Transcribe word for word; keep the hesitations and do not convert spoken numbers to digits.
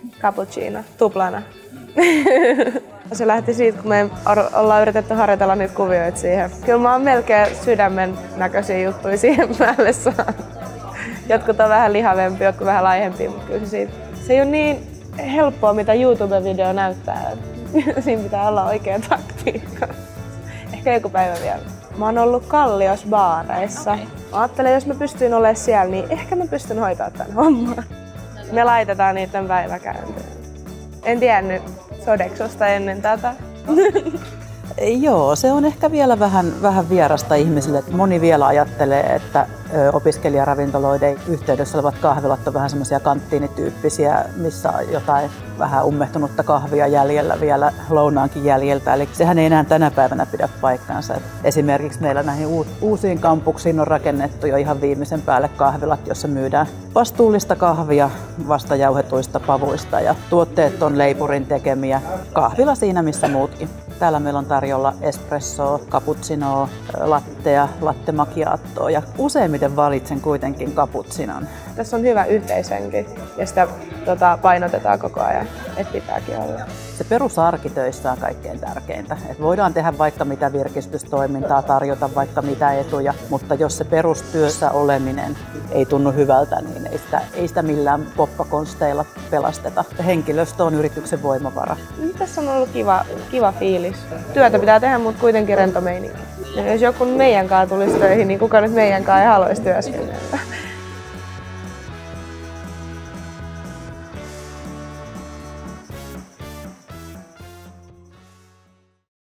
Cappuccino, tuplana. Se lähti siitä, kun me ollaan yritetty harjoitella niitä kuvioita siihen. Kyllä mä oon melkein sydämen näköisiä juttuja siihen päälle saanut. Jotkut on vähän lihavempia, jotkut vähän laihempia, mutta kyllä se, siitä, se ei ole niin helppoa, mitä YouTube-video näyttää. Siinä pitää olla oikea taktiikka. Ehkä joku päivä vielä. Mä oon ollut Kallios baareissa. Okay. Mä ajattelen, jos mä pystyn olemaan siellä, niin ehkä mä pystyn hoitaa tän homman. Me laitetaan niiden päiväkäyntiin. En tiennyt Sodexosta ennen tätä. Joo, se on ehkä vielä vähän, vähän vierasta ihmisille. Moni vielä ajattelee, että opiskelijaravintoloiden yhteydessä olevat kahvilat on vähän semmoisia kanttiinityyppisiä, missä on jotain vähän ummehtunutta kahvia jäljellä vielä lounaankin jäljeltä. Eli sehän ei enää tänä päivänä pidä paikkaansa. Esimerkiksi meillä näihin uusiin kampuksiin on rakennettu jo ihan viimeisen päälle kahvilat, jossa myydään vastuullista kahvia vastajauhetuista pavuista ja tuotteet on leipurin tekemiä. Kahvila siinä missä muutkin. Täällä meillä on tarjolla espressoa, cappuccinoa, lattea, latte macchiatoa ja useimmiten valitsen kuitenkin cappuccinon. Tässä on hyvä yhteishenki ja sitä tota, painotetaan koko ajan, että pitääkin olla. Se perusarkitöissä on kaikkein tärkeintä. Et voidaan tehdä vaikka mitä virkistystoimintaa, tarjota vaikka mitä etuja, mutta jos se perustyössä oleminen ei tunnu hyvältä, niin ei sitä, ei sitä millään poppakonsteilla pelasteta. Henkilöstö on yrityksen voimavara. Tässä on ollut kiva, kiva fiilis. Työtä pitää tehdä, mutta kuitenkin rento meininki. Ja jos joku meidän kanssa tulisi töihin, niin kuka nyt meidän kanssa ei haluaisi työskennellä.